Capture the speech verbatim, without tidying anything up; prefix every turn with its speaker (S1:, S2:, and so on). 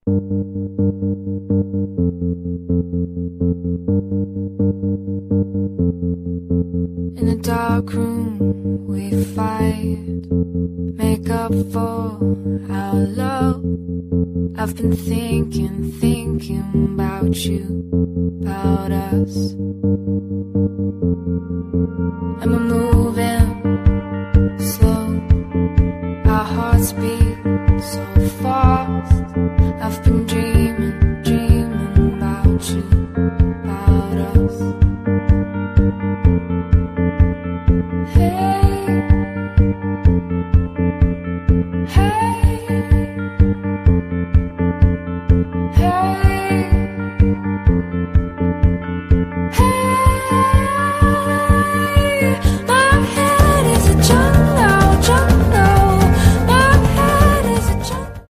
S1: In the dark room we fight, make up for our love. I've been thinking, thinking about you, about us. And we're moving slow, our hearts beat so fast. I've